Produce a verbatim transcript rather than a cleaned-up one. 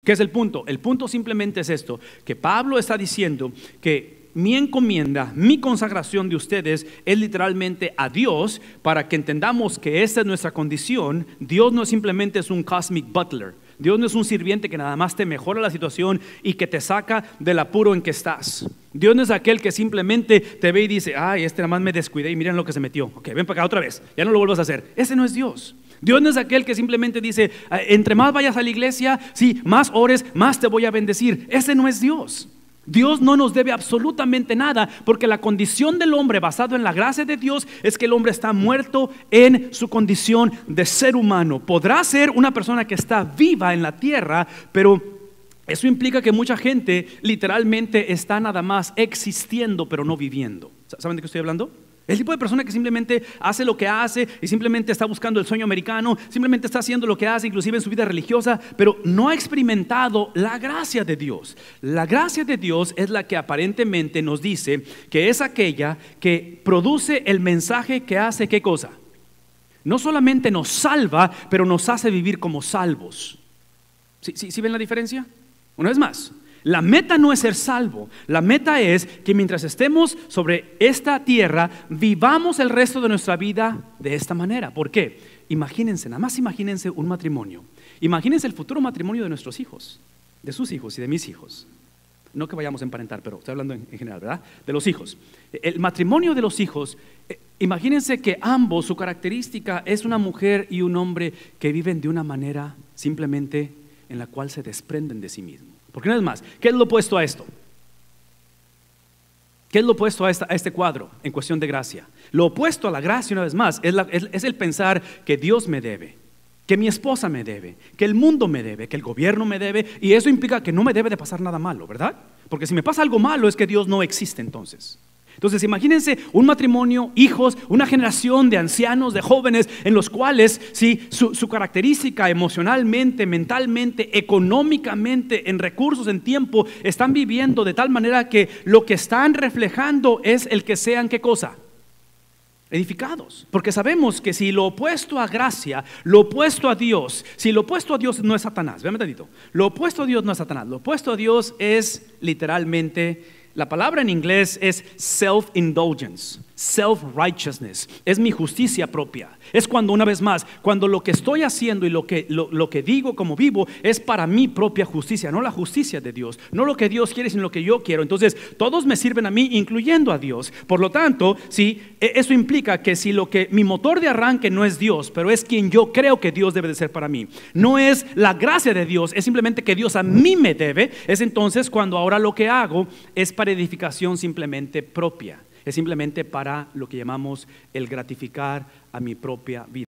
¿Qué es el punto? El punto simplemente es esto, que Pablo está diciendo que mi encomienda, mi consagración de ustedes es literalmente a Dios, para que entendamos que esta es nuestra condición. Dios no simplemente es un cosmic butler. Dios no es un sirviente que nada más te mejora la situación y que te saca del apuro en que estás. Dios no es aquel que simplemente te ve y dice: ay, este nada más me descuidé y miren lo que se metió. Ok, ven para acá otra vez, ya no lo vuelvas a hacer. Ese no es Dios. Dios no es aquel que simplemente dice: entre más vayas a la iglesia, sí, más ores, más te voy a bendecir. Ese no es Dios. Dios no nos debe absolutamente nada, porque la condición del hombre basado en la gracia de Dios es que el hombre está muerto en su condición de ser humano. Podrá ser una persona que está viva en la tierra, pero eso implica que mucha gente literalmente está nada más existiendo pero no viviendo. ¿Saben de qué estoy hablando? El tipo de persona que simplemente hace lo que hace y simplemente está buscando el sueño americano, simplemente está haciendo lo que hace inclusive en su vida religiosa, pero no ha experimentado la gracia de Dios. La gracia de Dios es la que aparentemente nos dice que es aquella que produce el mensaje que hace ¿qué cosa? No solamente nos salva, pero nos hace vivir como salvos. ¿Sí, sí, sí ven la diferencia? Una vez más, la meta no es ser salvo, la meta es que mientras estemos sobre esta tierra, vivamos el resto de nuestra vida de esta manera. ¿Por qué? Imagínense, nada más imagínense un matrimonio. Imagínense el futuro matrimonio de nuestros hijos, de sus hijos y de mis hijos. No que vayamos a emparentar, pero estoy hablando en, en general, ¿verdad? De los hijos. El matrimonio de los hijos, eh, imagínense que ambos, su característica es una mujer y un hombre que viven de una manera simplemente en la cual se desprenden de sí mismos. Porque no es más, ¿qué es lo opuesto a esto? ¿Qué es lo opuesto a, esta, a este cuadro en cuestión de gracia? Lo opuesto a la gracia, una vez más, es, la, es, es el pensar que Dios me debe, que mi esposa me debe, que el mundo me debe, que el gobierno me debe. Y eso implica que no me debe de pasar nada malo, ¿verdad? Porque si me pasa algo malo es que Dios no existe entonces. Entonces imagínense un matrimonio, hijos, una generación de ancianos, de jóvenes en los cuales sí, su, su característica emocionalmente, mentalmente, económicamente, en recursos, en tiempo, están viviendo de tal manera que lo que están reflejando es el que sean ¿qué cosa? Edificados. Porque sabemos que si lo opuesto a gracia, lo opuesto a Dios, si lo opuesto a Dios no es Satanás, véanme tantito, lo opuesto a Dios no es Satanás, lo opuesto a Dios es literalmente, la palabra en inglés es self-indulgence, self-righteousness, es mi justicia propia. Es cuando, una vez más, cuando lo que estoy haciendo y lo que, lo, lo que digo como vivo es para mi propia justicia, no la justicia de Dios, no lo que Dios quiere sino lo que yo quiero. Entonces todos me sirven a mí, incluyendo a Dios. Por lo tanto, sí, eso implica que si lo que mi motor de arranque no es Dios, pero es quien yo creo que Dios debe de ser para mí, no es la gracia de Dios, es simplemente que Dios a mí me debe, es entonces cuando ahora lo que hago es para edificación simplemente propia. Es simplemente para lo que llamamos el gratificar a mi propia vida.